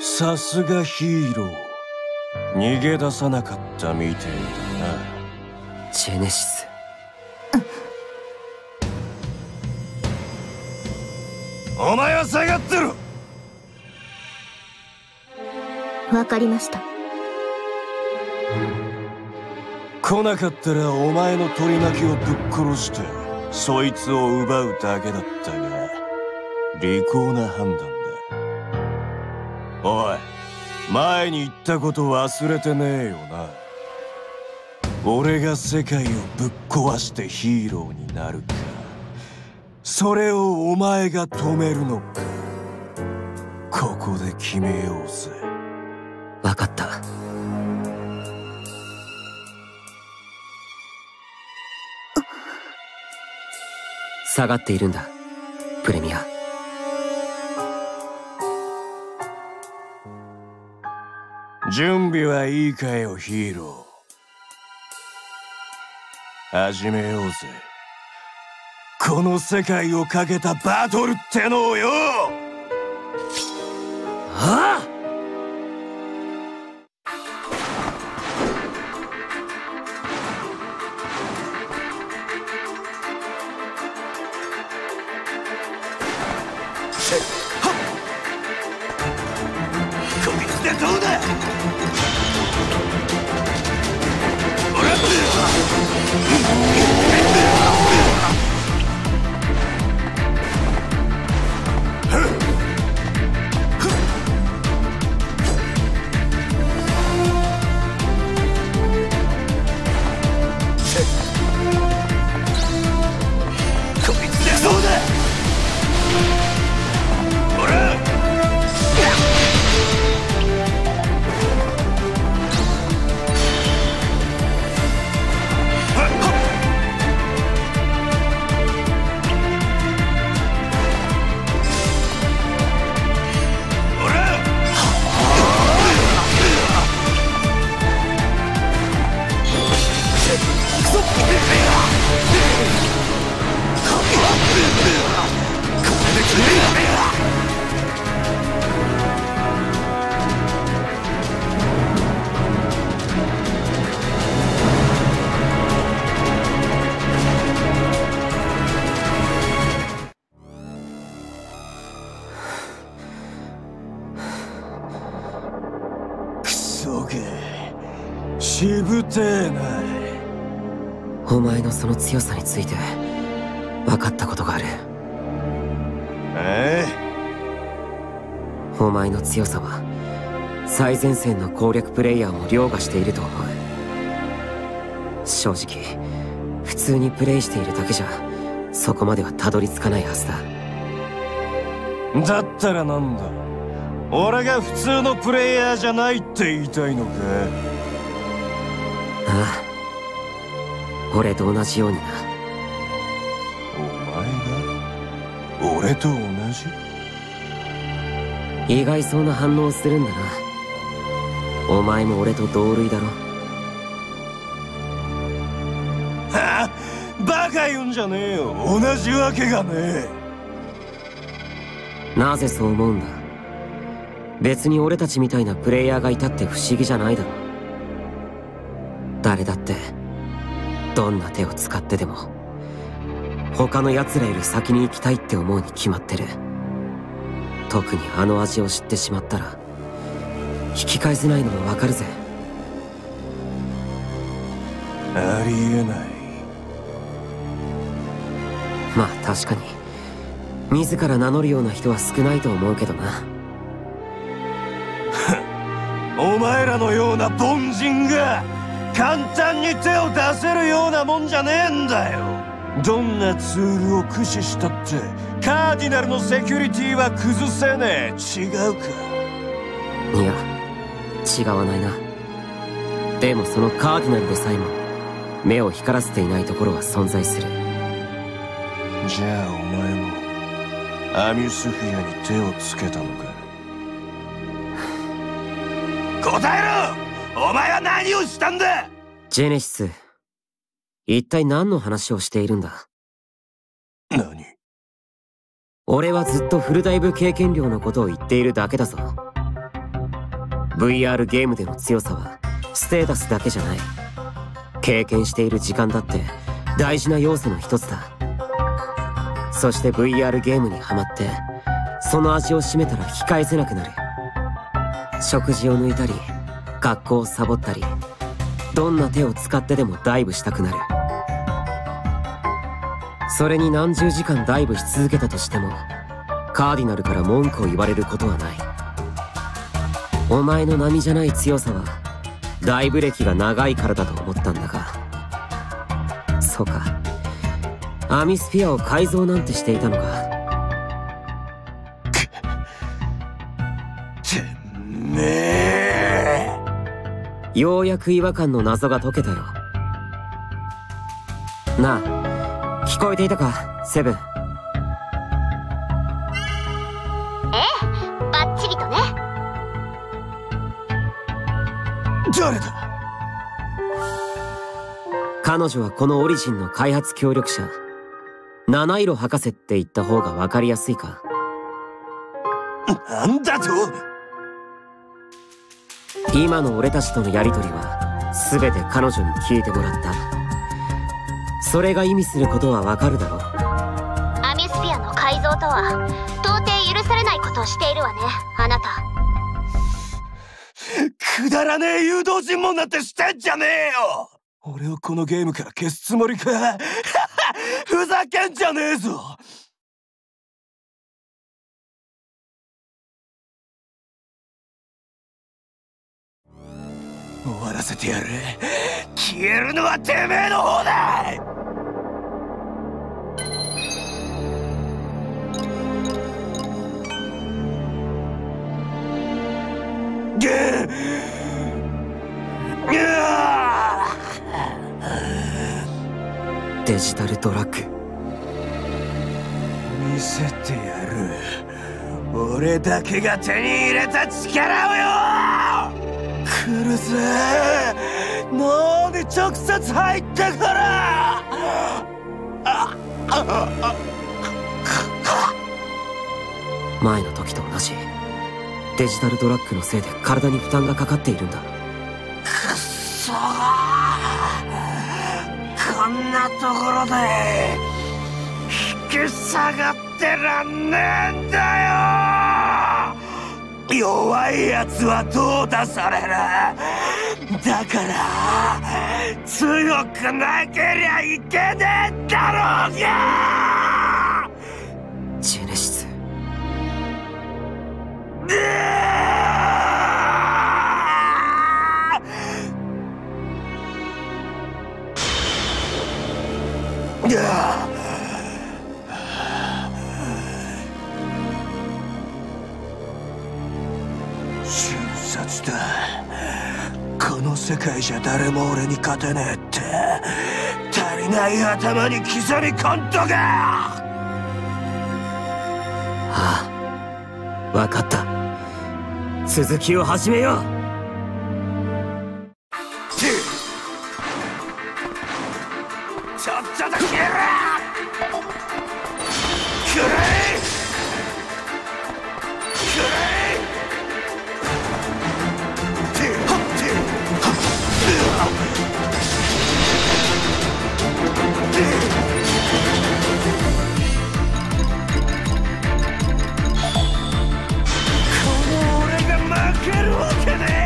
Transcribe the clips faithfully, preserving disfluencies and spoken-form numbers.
さすがヒーロー。逃げ出さなかったみてえだな。 ジェネシス。 お前は下がってろ。 わかりました。 来なかったらお前の取り巻きをぶっ殺してそいつを奪うだけだったが、利口な判断だ。おい、前に言ったこと忘れてねえよな。俺が世界をぶっ壊してヒーローになるか、それをお前が止めるのか、ここで決めようぜ。 分かった。下がっているんだ、プレミア。 準備はいいかよ、ヒーロー。始めようぜ、この世界をかけたバトルってのをよ。 ああ！ こいつでどうだ。しぶてえな。 お前のその強さについて分かったことがある。 ええ？お前の強さは最前線の攻略プレイヤーも凌駕していると思う。正直普通にプレイしているだけじゃそこまではたどり着かないはずだ。 だ。 だったらなんだ、俺が普通のプレイヤーじゃないって言いたいのか。 ああ、俺と同じようにな。 お前が俺と同じ？ 意外そうな反応をするんだな。お前も俺と同類だろ。 はあ、バカ言うんじゃねえよ。同じわけがねえ。 なぜそう思うんだ。別に俺たちみたいなプレイヤーがいたって不思議じゃないだろ。誰だってどんな手を使ってでも他の奴らより先に行きたいって思うに決まってる。特にあの味を知ってしまったら引き返せないのもわかるぜ。 ありえない。 まあ確かに自ら名乗るような人は少ないと思うけどな。 お前らのような凡人が簡単に手を出せるようなもんじゃねえんだよ。どんなツールを駆使したってカーディナルのセキュリティは崩せねえ。違うか？ いや、違わないな。でもそのカーディナルでさえも目を光らせていないところは存在する。 じゃあお前もアミュスフィアに手をつけたのか？答えろ！お前は何をしたんだ！ ジェネシス、一体何の話をしているんだ？ 何？ 俺はずっとフルダイブ経験量のことを言っているだけだぞ。 ブイアール ゲームでの強さはステータスだけじゃない。経験している時間だって大事な要素の一つだ。そして ブイアール ゲームにはまってその味を占めたら引き返せなくなる。食事を抜いたり学校をサボったり、どんな手を使ってでもダイブしたくなる。それに何十時間ダイブし続けたとしてもカーディナルから文句を言われることはない。お前の並じゃない強さはダイブ歴が長いからだと思ったんだが、そうか、アミスピアを改造なんてしていたのか。 てめえ。 ようやく違和感の謎が解けたよ。なあ、聞こえていたか、セブン。 ええ、バッチリとね。 誰だ？ 彼女はこのオリジンの開発協力者、七色博士って言った方が分かりやすいか。 なんだと？ 今の俺たちとのやりとりは全て彼女に聞いてもらった。それが意味することは分かるだろう。 アミスピアの改造とは到底許されないことをしているわね、あなた。 くだらねえ誘導尋問なんてしてんじゃねえよ。俺をこのゲームから消すつもりか？ふざけんじゃねえぞ。終わらせてやる。消えるのはてめえの方だ。 デジタルドラッグ見せてやる。俺だけが手に入れた力をよ。来るぜ。なんで直接入ったから。 前の時と同じ。デジタルドラッグのせいで体に負担がかかっているんだ。 くっそー、こんなところで引き下がってらんねえんだよ。弱いやつは淘汰される。だから強くなけりゃいけねえんだろうが。 ジェネシス。 瞬殺だ。この世界じゃ誰も俺に勝てねえって足りない頭に刻み込んどけ。 ああ、分かった。続きを始めよう。 ちょっとだけやらくらえくらえ。この俺が負けるわけねえ。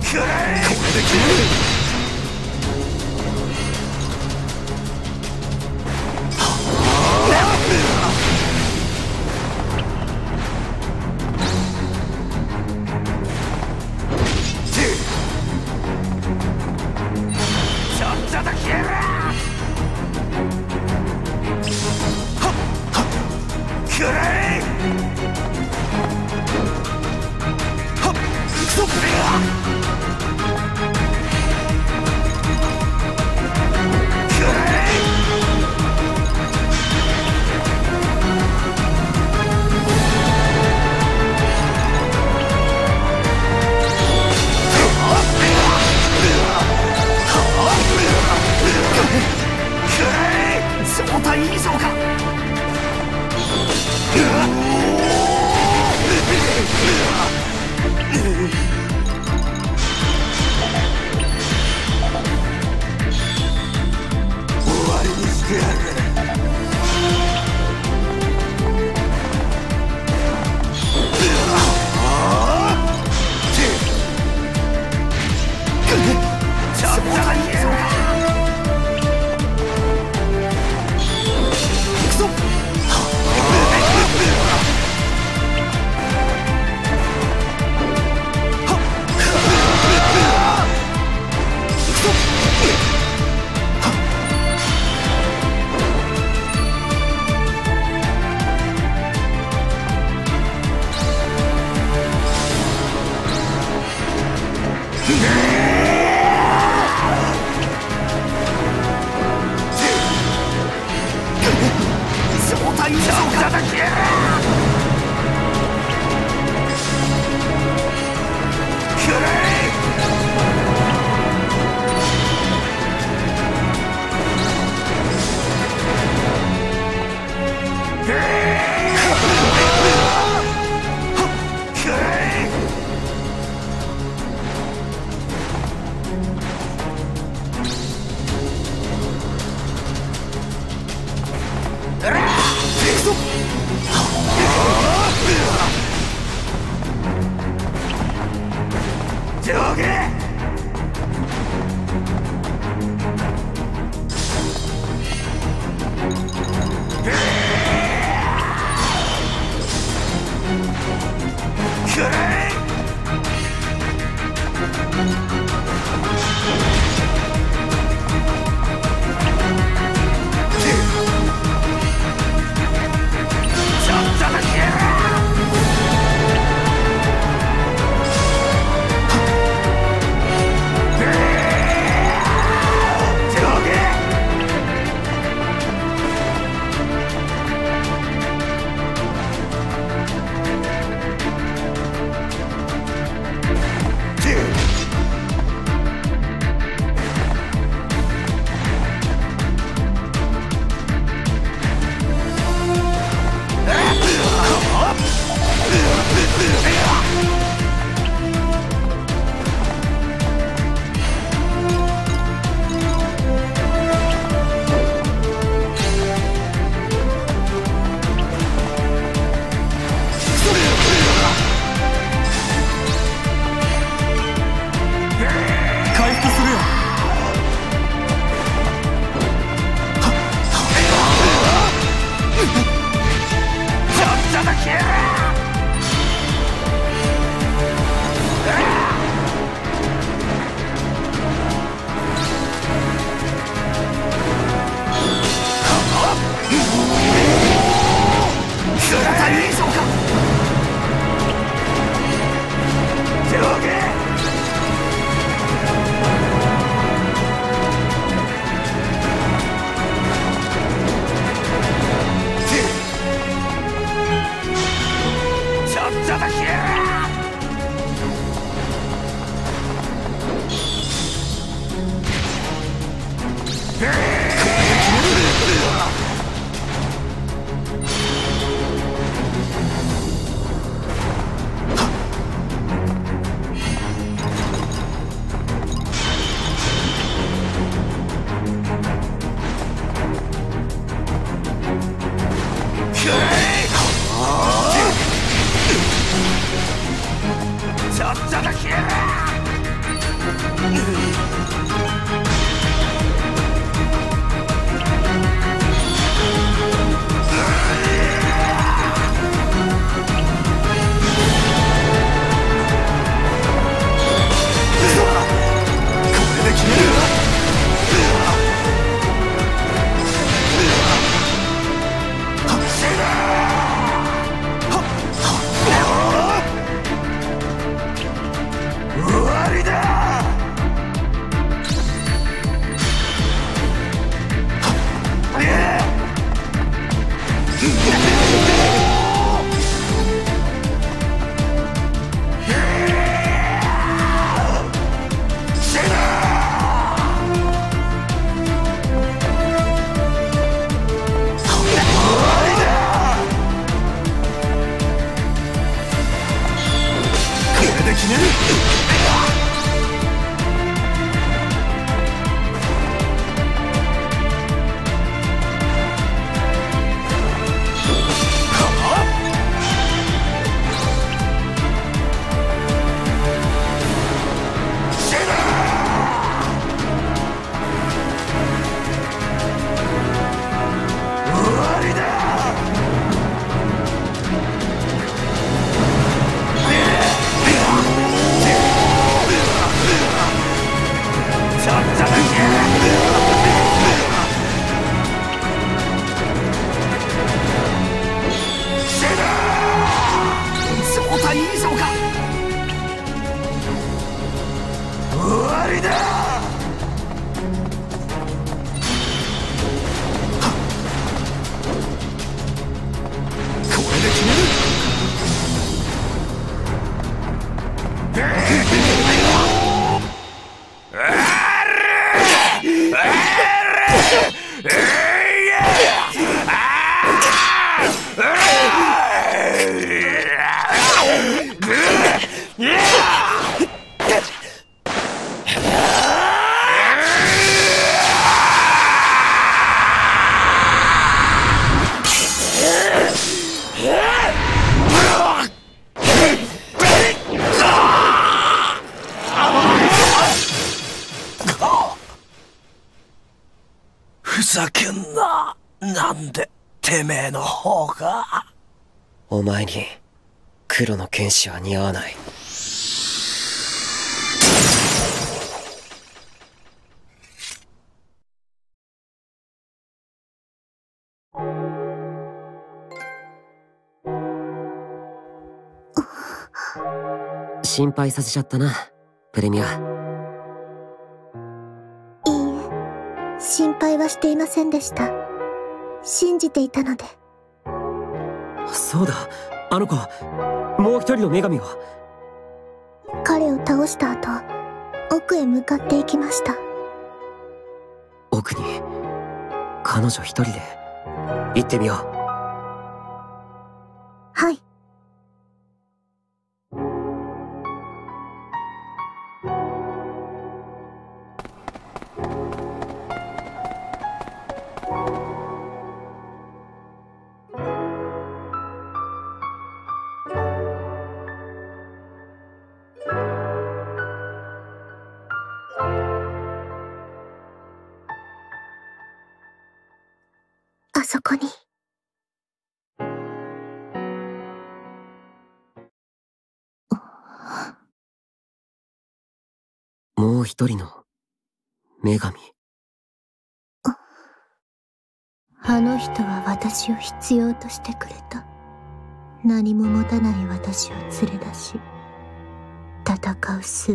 状態異常か。 終わりにしてやる。 くらえふざけんな。なんでてめえの方が。 お前に黒の剣士は似合わない。心配させちゃったな、プレミア。 いいえ、心配はしていませんでした。信じていたので。 そうだ、あの子、もう一人の女神は？ 彼を倒した後、奥へ向かっていきました。 奥に彼女一人で行ってみよう。 はい。あそこに。 もう一人の女神。 あの人は私を必要としてくれた。何も持たない私を連れ出し、戦う術を。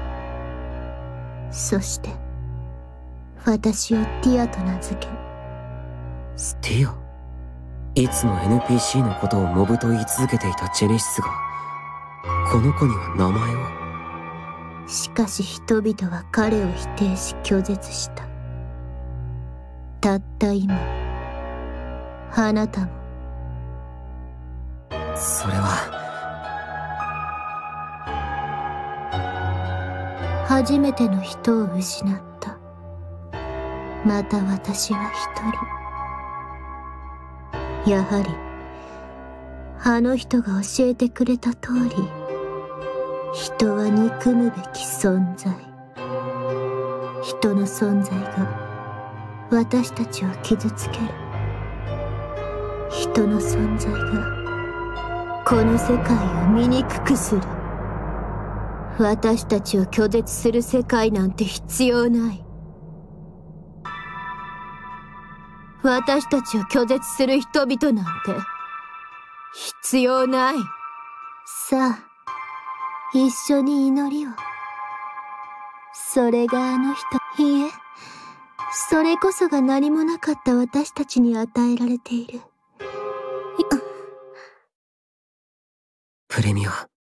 そして私をティアと名付け。 ティア？いつも エヌピーシー のことをモブと言い続けていたジェネシスが、この子には名前を。 しかし人々は彼を否定し拒絶した。たった今、あなたも。 それは初めての人を失った。また私は一人。やはりあの人が教えてくれた通り、人は憎むべき存在。 人の存在が私たちを傷つける。人の存在がこの世界を醜くする。私たちを拒絶する世界なんて必要ない。私たちを拒絶する人々なんて必要ない。さあ、一緒に祈りを。それがあの人、いいえ、それこそが何もなかった私たちに与えられている。 プレミア。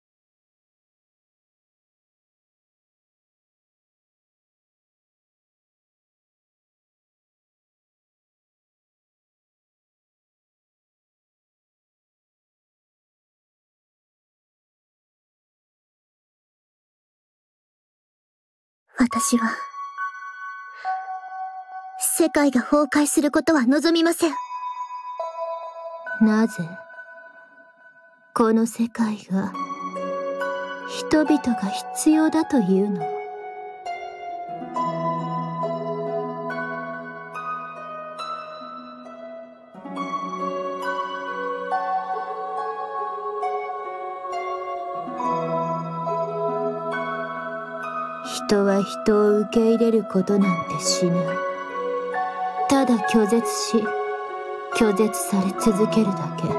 私は、世界が崩壊することは望みません。なぜ、この世界が、人々が必要だというの？人は人を受け入れることなんてしない。ただ拒絶し、拒絶され続けるだけ。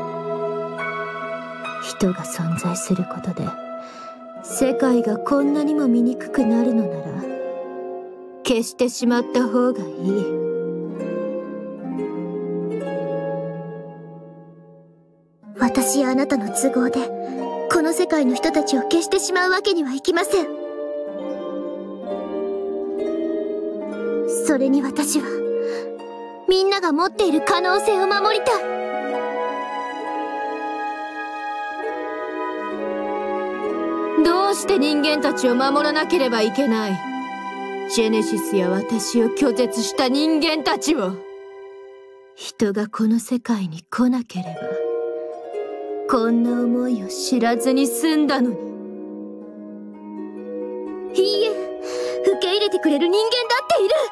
人が存在することで、世界がこんなにも醜くなるのなら、消してしまった方がいい。私やあなたの都合で、この世界の人たちを消してしまうわけにはいきません。それに私は、みんなが持っている可能性を守りたい。どうして人間たちを守らなければいけない？ジェネシスや私を拒絶した人間たちを。人がこの世界に来なければ、こんな思いを知らずに済んだのに。いいえ、受け入れてくれる人間だっている。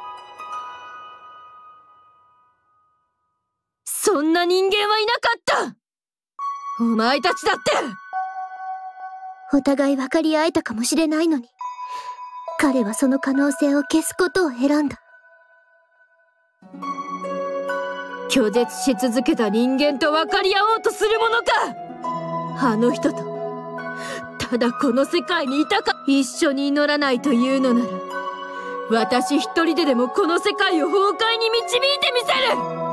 そんな人間はいなかった。お前たちだって。お互い分かり合えたかもしれないのに、彼はその可能性を消すことを選んだ。拒絶し続けた人間と分かり合おうとするものか。あの人とただこの世界にいたか。一緒に祈らないというのなら、私一人ででもこの世界を崩壊に導いてみせる。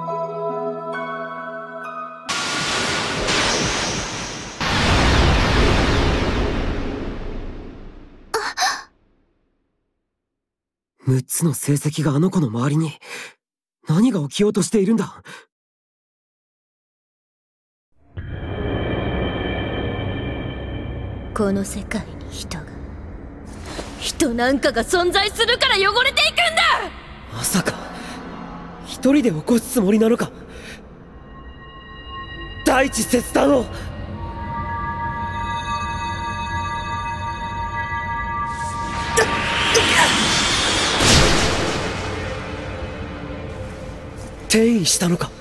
むっつの成績があの子の周りに。何が起きようとしているんだ。 この世界に人が、人なんかが存在するから汚れていくんだ。 まさか一人で起こすつもりなのか。大地切断を。転移したのか。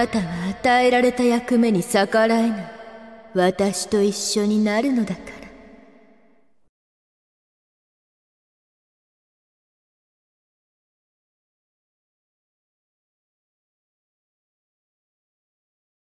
なたは与えられた役目に逆らえない。私と一緒になるのだから。